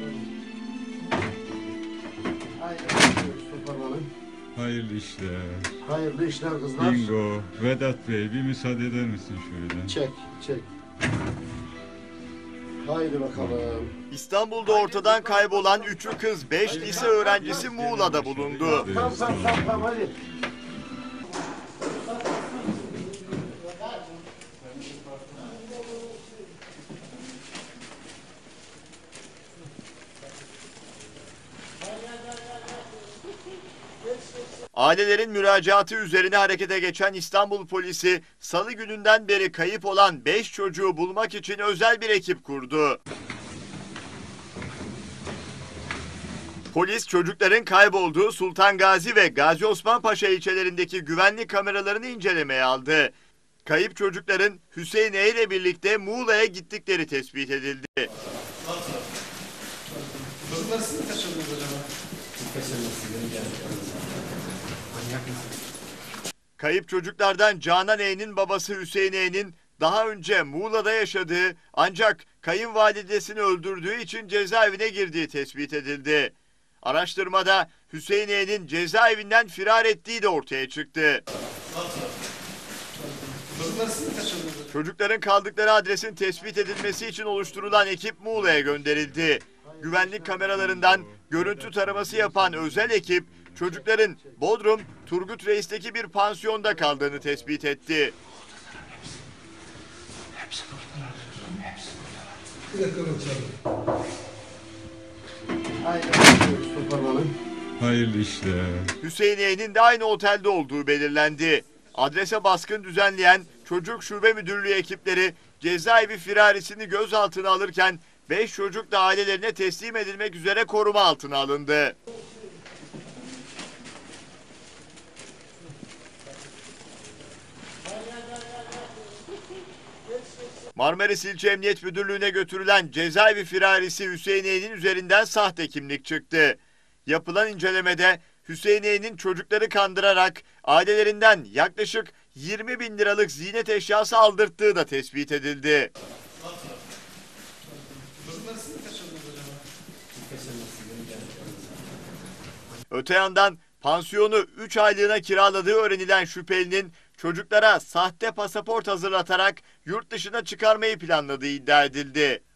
Hayırlı işler. Hayırlı işler kızlar. Bingo. Vedat Bey bir müsaade eder misin şöyle? Çek. Haydi bakalım. İstanbul'da ortadan kaybolan 3'ü kız 5 lise öğrencisi Muğla'da bulundu. Tamam hadi. Ailelerin müracaatı üzerine harekete geçen İstanbul polisi Salı gününden beri kayıp olan 5 çocuğu bulmak için özel bir ekip kurdu. Polis çocukların kaybolduğu Sultan Gazi ve Gazi Osman Paşa ilçelerindeki güvenlik kameralarını incelemeye aldı. Kayıp çocukların Hüseyin E ile birlikte Muğla'ya gittikleri tespit edildi. Çocuklar siz mi kaçırdınız acaba? Kayıp çocuklardan Canan E'nin babası Hüseyin E'nin daha önce Muğla'da yaşadığı ancak kayınvalidesini öldürdüğü için cezaevine girdiği tespit edildi. Araştırmada Hüseyin E'nin cezaevinden firar ettiği de ortaya çıktı. Çocuklar siz mi kaçırdınız? Çocukların kaldıkları adresin tespit edilmesi için oluşturulan ekip Muğla'ya gönderildi. Güvenlik kameralarından görüntü taraması yapan özel ekip çocukların Bodrum, Turgut Reis'teki bir pansiyonda kaldığını tespit etti. Bir dakika bakalım. Haydi toparlanın. Hayırlı işler. Hüseyin E'nin de aynı otelde olduğu belirlendi. Adrese baskın düzenleyen Çocuk Şube Müdürlüğü ekipleri cezaevi firarisini gözaltına alırken 5 çocuk da ailelerine teslim edilmek üzere koruma altına alındı. Marmaris İlçe Emniyet Müdürlüğü'ne götürülen cezaevi firarisi Hüseyin E'nin üzerinden sahte kimlik çıktı. Yapılan incelemede Hüseyin E'nin çocukları kandırarak ailelerinden yaklaşık 20 bin liralık ziynet eşyası aldırttığı da tespit edildi. Çocuklar siz mi kaçırdınız acaba? Öte yandan pansiyonu 3 aylığına kiraladığı öğrenilen şüphelinin çocuklara sahte pasaport hazırlatarak yurt dışına çıkarmayı planladığı iddia edildi.